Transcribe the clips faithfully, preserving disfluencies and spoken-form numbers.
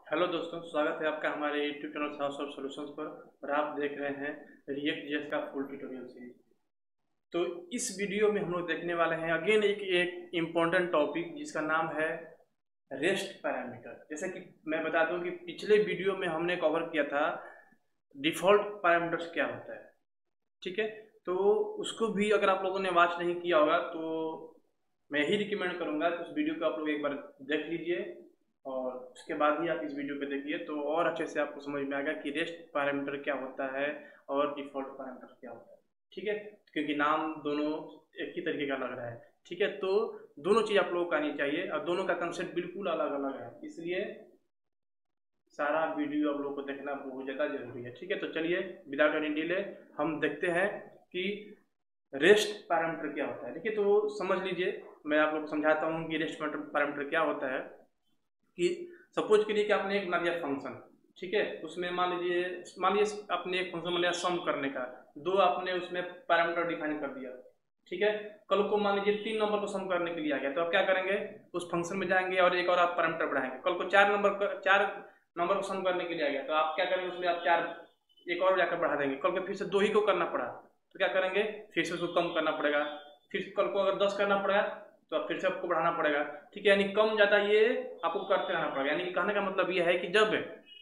Hello दोस्तों, स्वागत है आपका हमारे YouTube channel house of solutions पर। और आप देख रहे हैं रिएक्ट जेएस का फुल ट्यूटोरियल सीरीज। तो इस वीडियो में हम लोग देखने वाले हैं अगेन एक एक इम्पोर्टेंट टॉपिक जिसका नाम है रेस्ट पैरामीटर। जैसे कि मैं बता दूं कि पिछले वीडियो में हमने कवर किया था डिफ़ॉल्ट पैरामीटर्स क्या होता है। ठीक है, तो उसको भी अगर आप लोगों ने वॉच नहीं किया होगा तो मैं ही रिकमेंड करूंगा कि उस वीडियो को आप लोग एक बार देख लीजिए और उसके बाद ही आप इस वीडियो पे देखिए, तो और अच्छे से आपको समझ में आएगा कि रेस्ट पैरामीटर क्या होता है और डिफ़ॉल्ट पैरामीटर क्या होता है। ठीक है, क्योंकि नाम दोनों एक ही तरीके का लग रहा है। ठीक है, तो दोनों चीज़ आप लोगों को आनी चाहिए और दोनों का कंसेप्ट बिल्कुल अलग अलग है, इसलिए सारा वीडियो आप लोगों को देखना बहुत ज़्यादा जरूरी है। ठीक है, तो चलिए विदाउट एनी डिले हम देखते हैं कि रेस्ट पैरामीटर क्या होता है। देखिए, तो समझ लीजिए, मैं आप लोग को समझाता हूँ कि रेस्ट पैरामीटर क्या होता है। कि सपोज करिए कि आपने एक बना दिया फंक्शन। ठीक है, उसमें मान लीजिए मान लीजिए आपने एक फंक्शन बना दिया सम करने का, दो आपने उसमें पैरामीटर डिफाइन कर दिया। ठीक है, कल को मान लीजिए तीन नंबर को सम करने के लिए आ गया, तो आप क्या करेंगे, उस फंक्शन में जाएंगे और एक और आप पैरामीटर बढ़ाएंगे। कल को चार नंबर चार नंबर को सम करने के लिए आ गया, तो आप क्या करेंगे, उसमें आप चार एक और जाकर बढ़ा देंगे। कल को फिर से दो ही को करना पड़ा तो क्या करेंगे, फिर से उसको कम करना पड़ेगा। फिर कल को अगर दस करना पड़ेगा तो अब फिर से आपको बढ़ाना पड़ेगा। ठीक है, यानी कम ज्यादा ये आपको करते रहना पड़ेगा। यानी कि कहने का मतलब ये है कि जब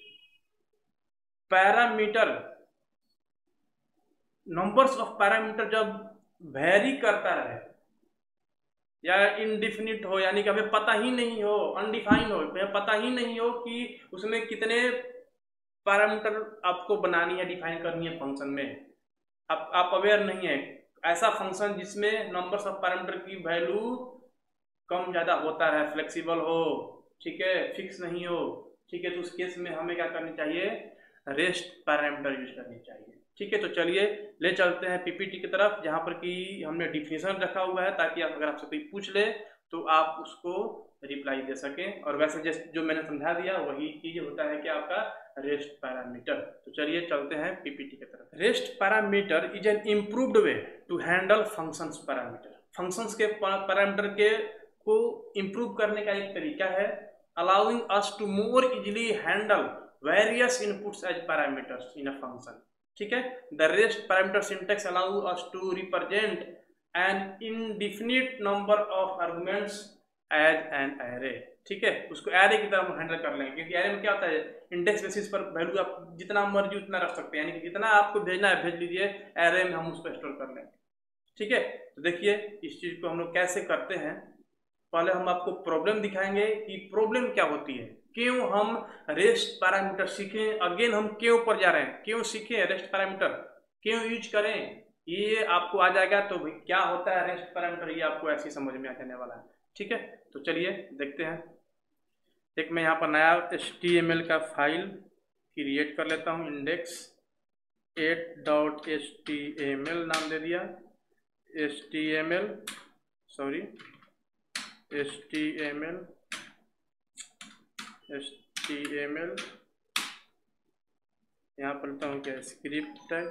पैरामीटर नंबर्स ऑफ पैरामीटर जब वेरी करता रहे या इनडिफिनिट हो, यानी कि हमें पता ही नहीं हो, अनडिफाइन हो, हमें पता ही नहीं हो कि उसमें कितने पैरामीटर आपको बनानी है, डिफाइन करनी है फंक्शन में, आप आप अवेयर नहीं है, ऐसा फंक्शन जिसमें नंबर्स ऑफ पैरामीटर की वैल्यू कम ज़्यादा होता है, फ्लेक्सिबल हो, ठीक है, फिक्स नहीं हो। ठीक है, तो उस केस में हमें क्या करनी चाहिए, रेस्ट पैरामीटर यूज करनी चाहिए। ठीक है, तो चलिए ले चलते हैं पीपीटी की तरफ, जहाँ पर कि हमने डिफिनेशन रखा हुआ है, ताकि आप अगर आपसे कोई पूछ ले तो आप उसको रिप्लाई दे सकें। और वैसे जैसे जो मैंने समझा दिया वही चीज होता है कि आपका रेस्ट पैरामीटर। तो चलिए चलते हैं पीपीटी की तरफ। Rest parameter is an improved way to handle functions parameter. Functions के पैरामीटर के को इम्प्रूव करने का एक तरीका है, allowing us to more easily handle various inputs as parameters in a function. ठीक है, the rest parameter syntax allow us to represent an indefinite number of arguments as an array. ठीक है, उसको एरे की तरह हैंडल कर लेंगे, क्योंकि एरे में क्या होता है, इंडेक्स बेसिस पर वैल्यू आप जितना मर्जी उतना रख सकते हैं, यानी कि जितना आपको भेजना है भेज लीजिए, एरे में हम उसको स्टोर कर लेंगे। ठीक है, तो देखिए इस चीज को हम लोग कैसे करते हैं। पहले हम आपको प्रॉब्लम दिखाएंगे कि प्रॉब्लम क्या होती है, क्यों हम रेस्ट पैरामीटर सीखें। अगेन हम क्यों पर जा रहे हैं, क्यों सीखें रेस्ट पैरामीटर, क्यों यूज करें, ये आपको आ जाएगा। तो भाई क्या होता है रेस्ट पैरामीटर, ये आपको ऐसे समझ में आ जाने वाला है। ठीक है, तो चलिए देखते हैं। एक मैं यहाँ पर नया एच टी एम एल का फाइल क्रिएट कर लेता हूँ, index at dot H T M L नाम दे दिया। H T M L sorry H T M L H T M L यहाँ पर लेता हूँ क्या, स्क्रिप्ट है।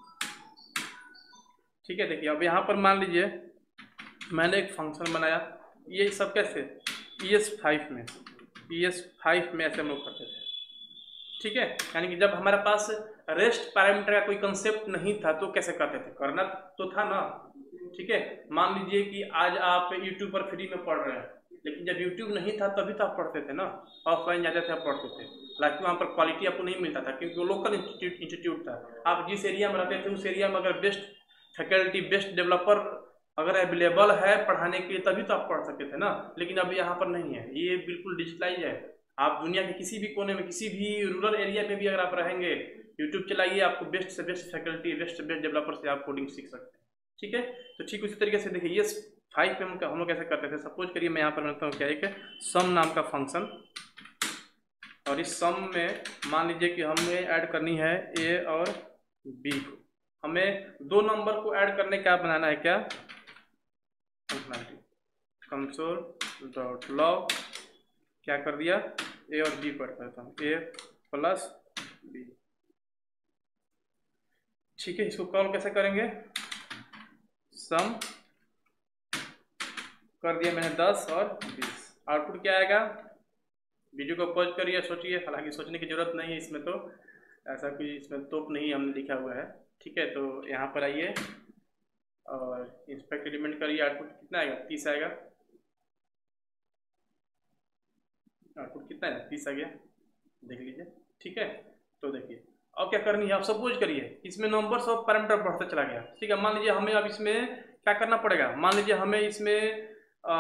ठीक है, देखिए अब यहाँ पर मान लीजिए मैंने एक फंक्शन बनाया, ये सब कैसे ई एस फाइव में ई एस फाइव में ऐसे हम लोग करते थे। ठीक है, यानी कि जब हमारे पास रेस्ट पैरामीटर का कोई कंसेप्ट नहीं था तो कैसे करते थे, करना तो था ना। ठीक है, मान लीजिए कि आज आप यूट्यूब पर फ्री में पढ़ रहे हैं, लेकिन जब यूट्यूब नहीं था तभी तो आप पढ़ते थे ना, ऑफलाइन जाते थे आप पढ़ते थे। हालांकि वहाँ पर क्वालिटी आपको नहीं मिलता था, क्योंकि वो लोकल इंस्टीट्यूट इंस्टीट्यूट था। आप जिस एरिया में रहते थे उस एरिया में अगर बेस्ट फैकल्टी, बेस्ट डेवलपर अगर अवेलेबल है पढ़ाने के लिए तभी तो आप पढ़ सकते थे ना। लेकिन अब यहाँ पर नहीं है, ये बिल्कुल डिजिटलाइज है। आप दुनिया के किसी भी कोने में, किसी भी रूरल एरिया में भी अगर आप रहेंगे, यूट्यूब चलाइए, आपको बेस्ट से बेस्ट फैकल्टी, बेस्ट से बेस्ट डेवलपर से आप कोडिंग सीख सकते हैं। ठीक है, तो ठीक उसी तरीके से देखिए ये फाइव पे हम हम लोग कैसे करते थे। सपोज करिए मैं यहाँ पर बनाता हूँ क्या, एक सम नाम का फंक्शन, और इस सम में मान लीजिए कि हमें ऐड करनी है ए और बी को। हमें दो नंबर को ऐड करने का बनाना है क्या, कंसोल डॉट लॉग, क्या कर दिया, ए और बी पर करता हूँ, ए प्लस बी। ठीक है, इसको कॉल कैसे करेंगे, सम कर दिया मैंने दस और बीस, आउटपुट क्या आएगा, वीडियो को पॉज करिए, सोचिए, हालांकि सोचने की जरूरत नहीं है इसमें, तो ऐसा कोई इसमें तोप नहीं हमने लिखा हुआ है। ठीक है, तो यहाँ पर आइए और इंस्पेक्ट एलिमेंट करिए, आउटपुट कितना आएगा, तीस आएगा। आउटपुट कितना है, तीस आ गया, देख लीजिए। ठीक है, तो देखिए अब क्या करनी है, आप सपोज करिए इसमें नंबर्स ऑफ पैरामीटर बढ़ता चला गया। ठीक है, मान लीजिए हमें अब इसमें क्या करना पड़ेगा, मान लीजिए हमें इसमें आ,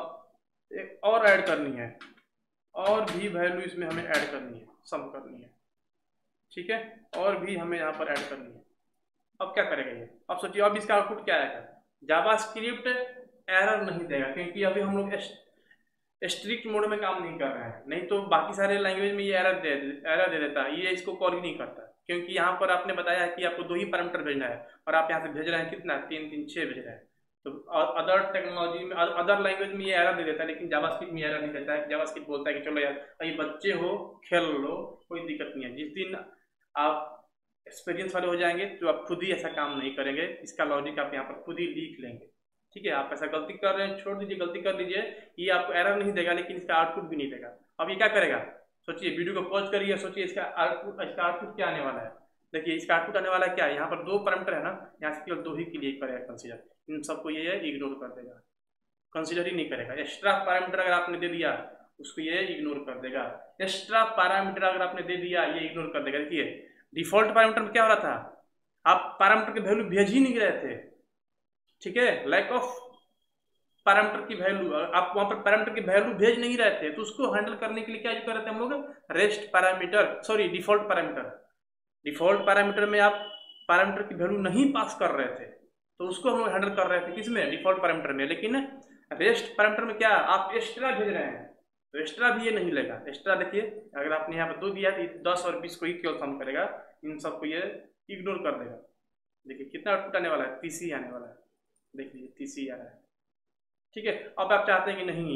एक और ऐड करनी है, और भी वैल्यू इसमें हमें ऐड करनी है, सम करनी है। ठीक है, और भी हमें यहाँ पर ऐड करनी है। अब क्या करेगा ये, अब सोचिए अब इसका आउटपुट क्या आएगा। जावास्क्रिप्ट एरर नहीं देगा, क्योंकि अभी हम लोग स्ट्रिक्ट मोड में काम नहीं कर रहे हैं, नहीं तो बाकी सारे लैंग्वेज में ये एरर दे एरर दे देता है, ये इसको कॉल ही नहीं करता, क्योंकि यहाँ पर आपने बताया है कि आपको दो ही पैरामीटर भेजना है, और आप यहाँ से भेज रहे हैं कितना, तीन तीन छः भेज रहे हैं। तो अदर टेक्नोलॉजी में, अदर लैंग्वेज में ये एरर दे देता है, लेकिन जावास्क्रिप्ट में एरर नहीं देता है। जावास्क्रिप्ट बोलता है कि चलो यार भाई बच्चे हो, खेल लो, कोई दिक्कत नहीं है। जिस दिन आप एक्सपीरियंस वाले हो जाएंगे तो आप खुद ही ऐसा काम नहीं करेंगे, इसका लॉजिक आप यहाँ पर खुद ही लिख लेंगे। ठीक है, आप ऐसा गलती कर रहे हैं, छोड़ दीजिए, गलती कर लीजिए, ये आपको एरर नहीं देगा, लेकिन इसका आउटपुट भी नहीं देगा। अब ये क्या करेगा, सोचिए, वीडियो को पॉज करिए, सोचिए इसका आउटपुट इसका आउटपुट क्या आने वाला है। देखिए इसका आउटपुट आने वाला है क्या है, यहाँ पर दो पैरामीटर है ना, यहाँ से केवल दो ही के लिए करेगा कंसीडर, इन सबको ये इग्नोर कर देगा, कंसीडर ही नहीं करेगा। एक्स्ट्रा पैरामीटर अगर आपने दे दिया उसको ये इग्नोर कर देगा, एक्स्ट्रा पैरामीटर अगर आपने दे दिया ये इग्नोर कर देगा। देखिए डिफॉल्ट पैरामीटर में क्या हो रहा था, आप पैरामीटर के वैल्यू भेज ही नहीं रहे थे। ठीक है, लैक ऑफ पैरामीटर की वैल्यू, आप वहां पर पैरामीटर की वैल्यू भेज नहीं रहे थे, तो उसको हैंडल करने के लिए क्या कर रहे थे हम लोग, rest parameter, sorry default parameter. Default parameter में आप पैरामीटर की वैल्यू नहीं पास कर रहे थे, तो उसको हम लोग हैंडल कर रहे थे किसमें, डिफॉल्ट पैरामीटर में। लेकिन रेस्ट पैरामीटर में क्या आप एक्स्ट्रा भेज रहे हैं, तो एक्स्ट्रा भी ये नहीं लेगा। एक्स्ट्रा देखिए अगर आपने यहाँ पर दो दिया तो दस और बीस को ही केवल सम करेगा, इन सबको ये इग्नोर कर देगा। देखिए कितना आउटपुट आने वाला है, तीस ही आने वाला है, देख लीजिए तीस ही आ रहा है। ठीक है, अब आप चाहते हैं कि नहीं,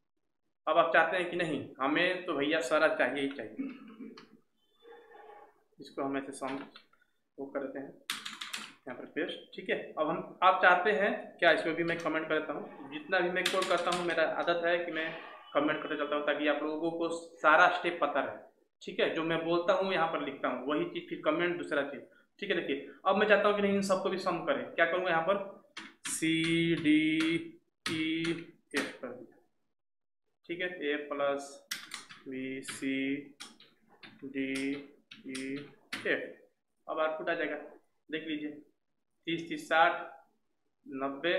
अब आप चाहते हैं कि नहीं हमें तो भैया सारा चाहिए ही चाहिए, इसको हम ऐसे सम वो करते हैं यहाँ पर पेस्ट। ठीक है, अब हम आप चाहते हैं क्या, इसको भी मैं कमेंट करता हूँ, जितना भी मैं कोड करता हूँ मेरा आदत है कि मैं कमेंट करते चलता हूँ, ताकि आप लोगों को सारा स्टेप पता रहे। ठीक है, जो मैं बोलता हूँ यहाँ पर लिखता हूँ वही चीज़, फिर कमेंट दूसरा चीज़। ठीक है, देखिए अब मैं चाहता हूँ कि नहीं इन सबको भी सम करें, क्या करूँगा यहाँ पर सी डी ई एफ कर दिया। ठीक है, A plus B C D E F, अब आउटपुट आ जाएगा, देख लीजिए तीस तीस साठ नब्बे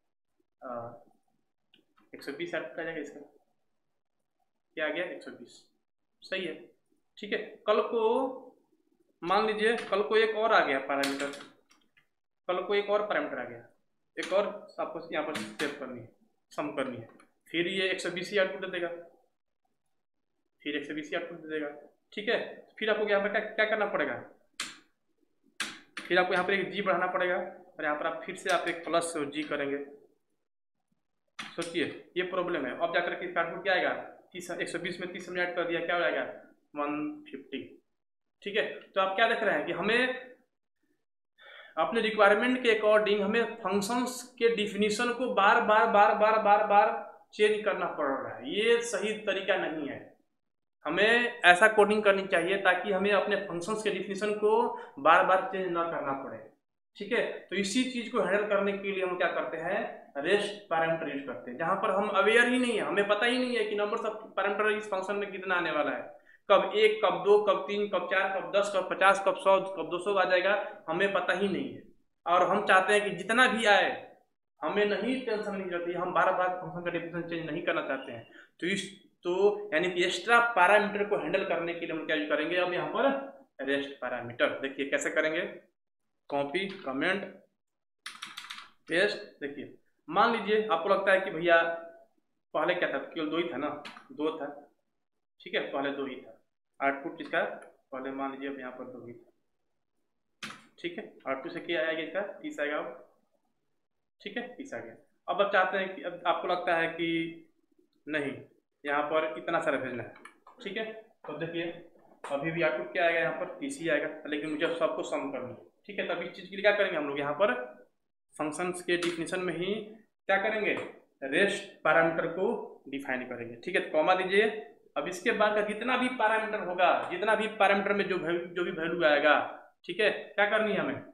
एक सौ बीस आउटपुट आ जाएगा इसका, क्या आ गया एक सौ बीस, सही है। ठीक है, कल को मान लीजिए कल को एक और आ गया पैरामीटर, कल को एक और पैरामीटर आ गया, एक और आपको यहाँ पर सेव करनी है, सम करनी है, फिर ये एक सौ बीस ही आउटपुट दे देगा, फिर एक सौ बीस ही आउटपुट दे देगा। ठीक है, फिर आपको यहाँ पर क्या क्या करना पड़ेगा, फिर आपको यहाँ पर एक जी बढ़ाना पड़ेगा, और यहाँ पर आप फिर से आप एक प्लस जी करेंगे। सोचिए ये प्रॉब्लम है। अब जाकर के आउटपुट क्या आएगा, तीस एक सौ बीस में तीस हमने ऐड कर दिया, क्या हो जाएगा वन फिफ्टी। ठीक है, तो आप क्या देख रहे हैं कि हमें अपने रिक्वायरमेंट के अकॉर्डिंग हमें फंक्शंस के डिफिनीशन को बार बार बार बार बार बार चेंज करना पड़ रहा है, ये सही तरीका नहीं है। हमें ऐसा कोडिंग करनी चाहिए ताकि हमें अपने फंक्शंस के डिफिनीशन को बार बार चेंज ना करना पड़े। ठीक है, तो इसी चीज को हैंडल करने के लिए हम क्या करते हैं, रेस्ट पैरामीटर यूज करते हैं, जहां पर हम अवेयर ही नहीं है, हमें पता ही नहीं है कि नंबर ऑफ पैरामीटर इस फंक्शन में कितना आने वाला है, कब एक कब दो कब तीन कब चार कब दस कब पचास कब सौ कब दो सौ आ जाएगा, हमें पता ही नहीं है। और हम चाहते हैं कि जितना भी आए हमें नहीं टेंशन नहीं रहती, हम बार बार फंक्शन का डिफिनीशन चेंज नहीं करना चाहते हैं। तो इस तो यानी कि एक्स्ट्रा पैरामीटर को हैंडल करने के लिए हम क्या यूज करेंगे, अब यहाँ पर रेस्ट पैरामीटर। देखिए कैसे करेंगे, कॉपी कमेंट पेस्ट। देखिए मान लीजिए आपको लगता है कि भैया पहले क्या था, केवल दो ही था ना, दो था। ठीक है, पहले दो ही था, आउटपुट इसका पहले मान लीजिए अब यहाँ पर दो ही था। ठीक है, आउटपुट से क्या आएगा इसका तीस आएगा। अब ठीक है तीस आ गया। अब आप चाहते हैं कि अब आपको लगता है कि नहीं यहाँ पर इतना सारा भेजना है। ठीक है, तो देखिए अभी भी आउटपुट क्या आएगा, यहाँ पर तीस ही आएगा, लेकिन मुझे सबको सम करना है। ठीक है, तब इस चीज़ के लिए क्या करेंगे हम लोग, यहाँ पर फंक्शंस के डिफिनीशन में ही क्या करेंगे, रेस्ट पैरामीटर को डिफाइन करेंगे। ठीक है, तो कॉमा दीजिए, अब इसके बाद का जितना भी पैरामीटर होगा, जितना भी पैरामीटर में जो जो भी वैल्यू आएगा, ठीक है, क्या करनी है हमें,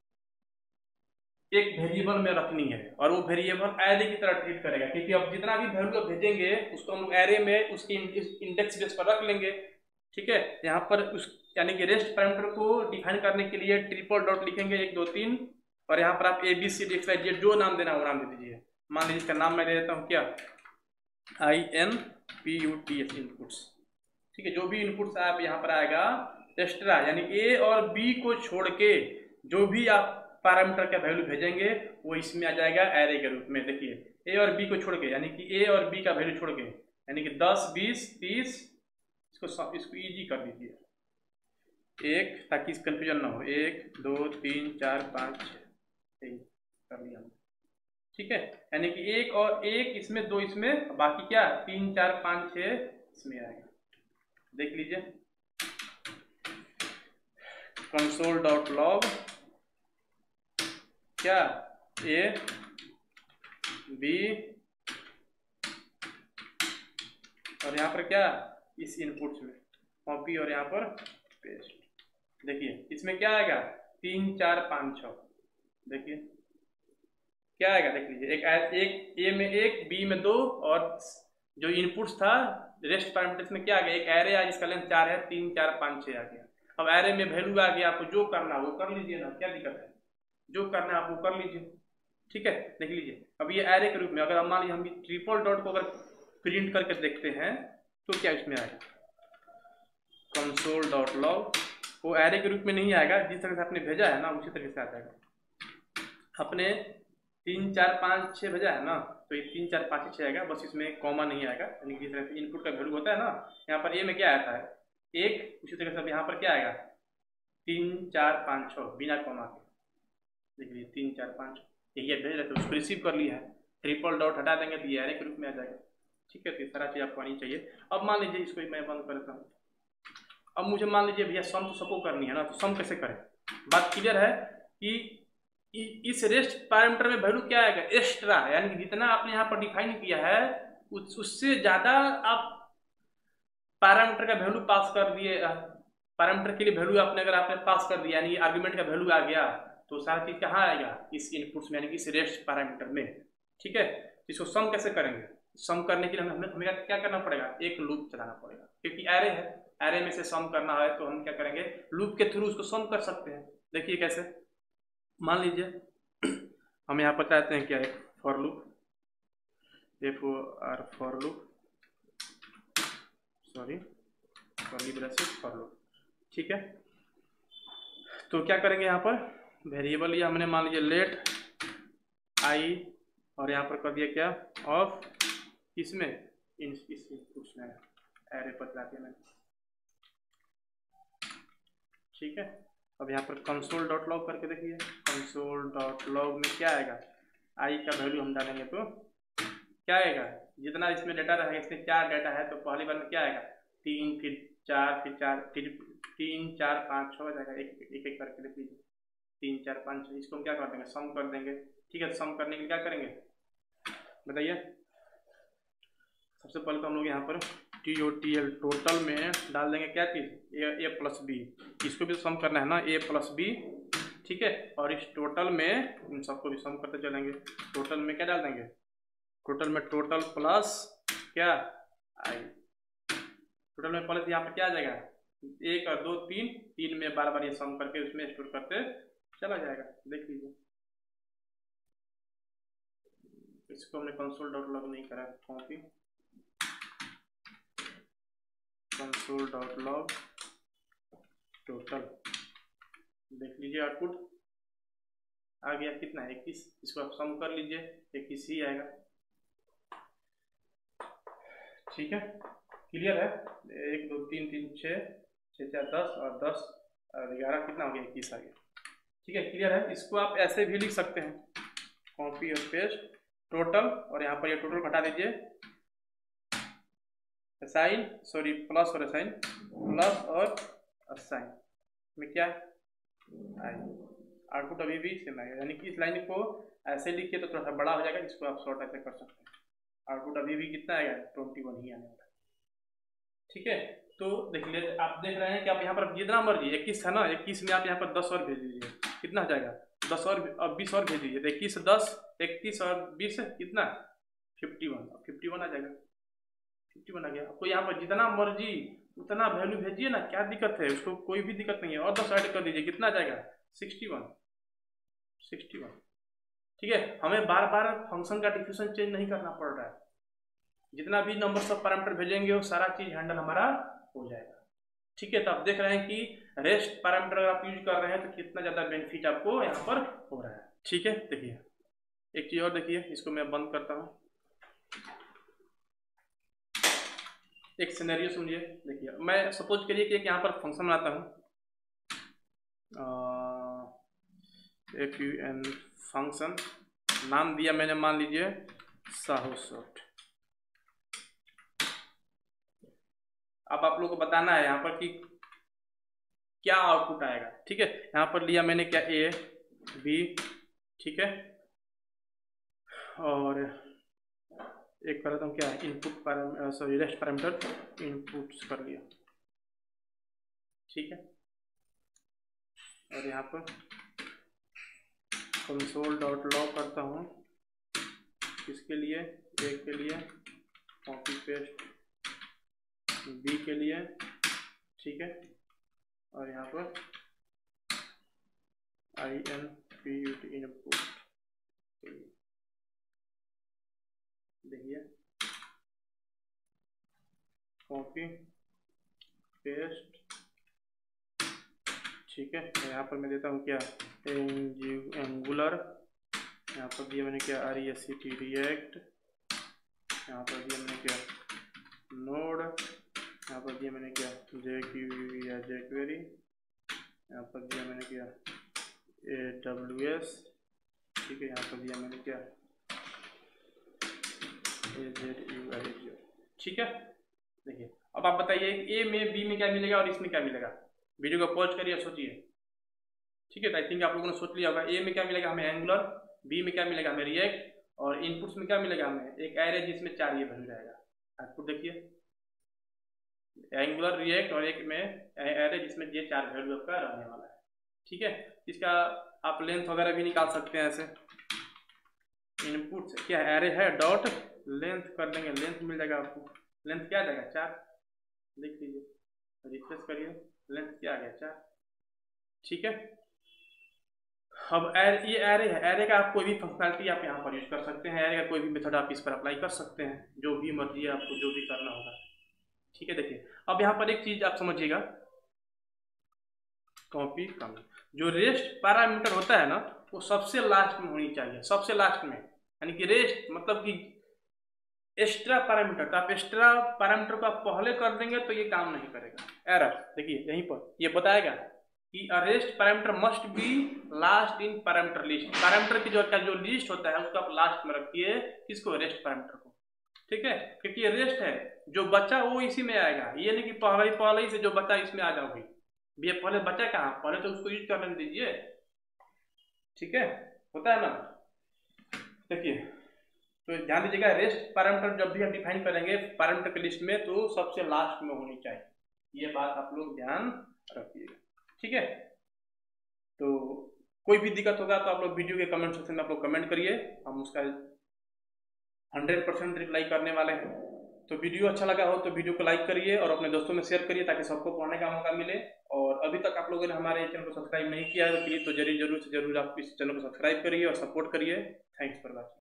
एक वेरिएबल में रखनी है, और वो वेरिएबल एरे की तरह ट्रीट करेगा, क्योंकि अब जितना भी वैल्यू भेजेंगे उसको हम एरे में उसकी इंडेक्स बेस पर रख लेंगे। ठीक है, यहाँ पर उस यानी कि रेस्ट पैरामीटर को डिफाइन करने के लिए ट्रिपल डॉट लिखेंगे, एक दो तीन, और यहाँ पर आप A B C D X Y Z जो नाम देना वो नाम दे दीजिए। मान लीजिए इसका नाम मैं दे देता हूँ क्या, I N P U T S inputs. ठीक है, जो भी इनपुट्स आप यहाँ पर आएगा एक्स्ट्रा, यानी ए और बी को छोड़ के जो भी आप पैरामीटर का वैल्यू भेजेंगे वो इसमें आ जाएगा एरे के रूप में। देखिए ए और बी को छोड़ के, यानी कि ए और बी का वैल्यू छोड़ के, यानी कि दस बीस तीस, इसको इसको इजी कर दीजिए एक, ताकि कंफ्यूजन ना हो, एक दो तीन चार पाँच छः कर लिया। ठीक है, यानी कि एक और एक इसमें, दो इसमें, बाकी क्या तीन चार पाँच छः इसमें आएगा। देख लीजिए कंसोल डॉट लॉग क्या ए बी, और यहाँ पर क्या इस इनपुट्स में कॉपी और यहाँ पर पेस्ट। देखिए इसमें क्या आएगा तीन चार पाँच छः, देखिए क्या आएगा, देख लीजिए एक एक ए में एक, बी में दो, और जो इनपुट्स था रेस्ट पैरामीटर्स में क्या आ गया, एक एरे आ जिसका लेंथ चार है, तीन चार पाँच छः आ गया। अब एरे में वैल्यू आ गया, आपको जो करना वो कर लीजिए ना, क्या दिक्कत है, जो करना है आप वो कर लीजिए। ठीक है, देख लीजिए अब ये एरे के रूप में, अगर हम मान लीजिए हम ट्रिपल डॉट को अगर प्रिंट करके देखते हैं तो क्या इसमें आएगा, कंसोल डॉट लॉग, वो एरे के रूप में नहीं आएगा, जिस तरह से आपने भेजा है ना उसी तरह से आ जाएगा। अपने तीन चार पाँच छः भेजा है ना, तो ये तीन चार पाँच छः आएगा, बस इसमें कॉमा नहीं आएगा, यानी कि जिस तरह से इनपुट का वैल्यू होता है ना, यहाँ पर ए में क्या आता है एक, उसी तरह से अब यहाँ पर क्या आएगा तीन चार पाँच छः बिना कॉमा के। देख लीजिए तीन चार पाँच, यही भेज रहे थे उसको रिसीव कर लिया है, ट्रिपल डॉट हटा देंगे तो ये एरे के रूप में आ जाएगा। ठीक है, तो सारा चीज़ आपको आनी चाहिए। अब मान लीजिए इसको मैं बंद करता हूँ। अब मुझे मान लीजिए भैया सम तो सबको करनी है ना, तो सम कैसे करें, बात क्लियर है कि इस रेस्ट पैरामीटर में वैल्यू क्या आएगा एक्स्ट्रा, यानी कि जितना आपने यहाँ पर डिफाइन किया है उस, उससे ज़्यादा आप पैरामीटर का वैल्यू पास कर दिए, पैरामीटर के लिए वैल्यू आपने अगर आपने पास कर दिया, यानी आर्गुमेंट का वैल्यू आ गया, तो सारा चीज़ कहाँ आएगा इस इनपुट्स में, यानी कि इस रेस्ट पैरामीटर में। ठीक है, इसको सम कैसे करेंगे, सम करने के लिए हमें हमें क्या करना पड़ेगा, एक लूप चलाना पड़ेगा, क्योंकि एरे है, एरे में से सम करना है तो हम क्या करेंगे लूप के थ्रू उसको सम कर सकते हैं। देखिए कैसे, मान लीजिए हम यहाँ पर चाहते हैं क्या है for loop, F O R for loop, sorry curly bracket for loop. ठीक है, तो क्या करेंगे यहाँ पर वेरिएबल ये हमने मान लीजिए लेट आई, और यहाँ पर कर दिया क्या ऑफ, इसमें इन इस इनपुट्स में एरे पर चलाते हैं। ठीक है, अब यहाँ पर कंसोल डॉट लॉग करके देखिए, कंसोल डॉट लॉग में क्या आएगा, आई का वैल्यू हम डालेंगे तो क्या आएगा, जितना इसमें डेटा रहेगा, इसमें चार डेटा है तो पहली बार में क्या आएगा तीन, फिर चार, फिर चार, फिर तीन चार पाँच छः हो जाएगा, एक एक एक करके देख लीजिए तीन चार पाँच छः, इसको हम क्या कर देंगे सम कर देंगे। ठीक है, सम करने के लिए क्या करेंगे बताइए, सबसे पहले तो हम लोग यहाँ पर T O T L total में डाल देंगे क्या चीज़ ए ए प्लस बी, इसको भी सम करना है ना ए प्लस बी। ठीक है, और इस टोटल में इन सबको भी सम करते चलेंगे, टोटल में क्या डाल देंगे, टोटल में टोटल प्लस क्या आई, टोटल में प्लस यहाँ पर क्या आ जाएगा एक और दो तीन, तीन में बार बार ये सम करके उसमें स्टोर करते चला जाएगा। देख लीजिए इसको हमने कंसोल डॉट लॉग नहीं करा, copy console dot log total, देख लीजिए आउटपुट आ गया कितना इक्कीस, इसको आप सम कर लीजिए इक्कीस ही आएगा। ठीक है, क्लियर है, एक दो तीन तीन छः छः चार दस और दस और ग्यारह कितना हो गया इक्कीस आ गया। ठीक है, क्लियर है, इसको आप ऐसे भी लिख सकते हैं कॉपी और पेस्ट टोटल, और यहाँ पर ये टोटल घटा दीजिए असाइन, सॉरी प्लस और असाइन, प्लस और असाइन में क्या आई, आउटपुट अभी भी सेम आएगा, यानी कि इस लाइन को ऐसे लिखिए तो थोड़ा सा बड़ा हो जाएगा, इसको आप शॉर्ट ऐसे कर सकते हैं, आउटपुट अभी भी कितना आएगा ट्वेंटी वन ही आने वाला है। ठीक है, तो देख लीजिए, आप देख रहे हैं कि आप यहाँ पर जितना मर्जी, इक्कीस है ना, इक्कीस में आप यहाँ पर दस और भेज दीजिए, कितना हो जाएगा, दस और अब बीस और भेज दीजिए, तो इक्कीस दस इकतीस और बीस कितना, फिफ्टी वन, फिफ्टी वन आ जाएगा, फिफ्टी वन आ गया। आपको यहाँ पर जितना मर्जी उतना वैल्यू भेजिए ना, क्या दिक्कत है, उसको कोई भी दिक्कत नहीं है, और दस ऐड कर दीजिए, कितना आ जाएगा, सिक्सटी वन, सिक्सटी वन। ठीक है, हमें बार बार फंक्शन का डिफिनेशन चेंज नहीं करना पड़ रहा है, जितना भी नंबर सब पैरामीटर भेजेंगे वो सारा चीज हैंडल हमारा हो जाएगा। ठीक है, तो आप देख रहे हैं कि रेस्ट पैरामीटर अगर आप यूज कर रहे हैं तो कितना ज्यादा बेनिफिट आपको यहाँ पर हो रहा है। ठीक है, देखिए एक चीज और देखिए, इसको मैं बंद करता हूँ, एक सिनेरियो समझिए। देखिए मैं सपोज करिए कि एक यहाँ पर फंक्शन बनाता हूँ, एफ यू एन फंक्शन, नाम दिया मैंने, मान लीजिए साहू सॉफ्ट। अब आप लोग को बताना है यहाँ पर कि क्या आउटपुट आएगा। ठीक है, यहाँ पर लिया मैंने क्या, ए बी, ठीक है, और एक कर देता हूँ क्या, input parameter, sorry rest parameter inputs कर लिया। ठीक है, और यहाँ पर कंसोल डॉट लॉग करता हूँ, किसके लिए, ए के लिए, कॉपी पेस्ट बी के लिए, ठीक है, और यहाँ पर I N P U T input, देखिए कॉपी पेस्ट, ठीक है, यहाँ पर मैं देता हूँ क्या, एंगुलर, यहाँ पर दिया मैंने क्या, R E S C T React, यहाँ पर दिया मैंने क्या, नोड, यहाँ पर दिया मैंने क्या, जे क्यू या जे क्वेरी, यहाँ पर दिया मैंने क्या, ए डब्ल्यू एस, ठीक है, यहाँ पर दिया मैंने क्या, ए जेड यू आई जी। ठीक है, देखिए अब आप बताइए ए में, बी में क्या मिलेगा और इसमें क्या मिलेगा, वीडियो को पॉज करिए सोचिए। ठीक है, तो आई थिंक आप लोगों ने सोच लिया होगा, ए में क्या मिलेगा हमें, एंगुलर, बी में क्या मिलेगा हमें, रिएक्ट, और इनपुट्स में क्या मिलेगा हमें, एक एरे जिसमें चार ये वैल्यू रहेगा। आउटपुट देखिए, एंगुलर, रिएक्ट, और एक में एरे जिसमें ये चार वैल्यू आपका रहने वाला है। ठीक है, इसका आप लेंथ वगैरह भी निकाल सकते हैं ऐसे, इनपुट से क्या एरे है, डॉट लेंथ कर देंगे, लेंथ मिल जाएगा आपको, लेंथ क्या आ जाएगा, चार, देख लीजिए, रिफ्रेश करिए, लेंथ क्या आ गया, चार। ठीक है, अब एर, ये एरे है, एरे का आप कोई भी फंक्शनलिटी आप यहाँ पर यूज कर सकते हैं, एरे का कोई भी मेथड आप इस पर अप्लाई कर सकते हैं, जो भी मर्जी है आपको, जो भी करना होगा। ठीक है, देखिए अब यहाँ पर एक चीज आप समझिएगा, कॉपी कम, जो रेस्ट पैरामीटर होता है ना, वो सबसे लास्ट में होनी चाहिए, सबसे लास्ट में, यानी कि रेस्ट मतलब कि एक्स्ट्रा पैरामीटर, तो आप एक्स्ट्रा पैरामीटर को आप पहले कर देंगे तो ये काम नहीं करेगा। एरर देखिए यहीं पर ये बताएगा कि rest parameter must be last in parameter list, parameter की जो का जो लिस्ट होता है उसको आप लास्ट में रखिए, किसको, रेस्ट पैरामीटर को। ठीक है, क्योंकि ये रेस्ट है, जो बच्चा वो इसी में आएगा, ये नहीं कि पहले ही पहले ही से जो बच्चा इसमें आ जाओगे, ये पहले बच्चा कहाँ, पहले तो उसको यूज करने दीजिए। ठीक है, होता है ना। देखिए तो ध्यान दीजिएगा, रेस्ट पैरामीटर जब भी हम डिफाइन करेंगे पैरामीटर की लिस्ट में तो सबसे लास्ट में होनी चाहिए, ये बात आप लोग ध्यान रखिएगा। ठीक है, तो कोई भी दिक्कत होगा तो आप लोग वीडियो के कमेंट सेक्शन में आप लोग कमेंट करिए, हम उसका हंड्रेड परसेंट रिप्लाई करने वाले हैं। तो वीडियो अच्छा लगा हो तो वीडियो को लाइक करिए और अपने दोस्तों में शेयर करिए ताकि सबको पढ़ने का मौका मिले। और अभी तक आप लोगों ने हमारे चैनल को सब्सक्राइब नहीं किया है तो जरूर जरूर से जरूर आप इस चैनल को सब्सक्राइब करिए और सपोर्ट करिए। Thanks for watching.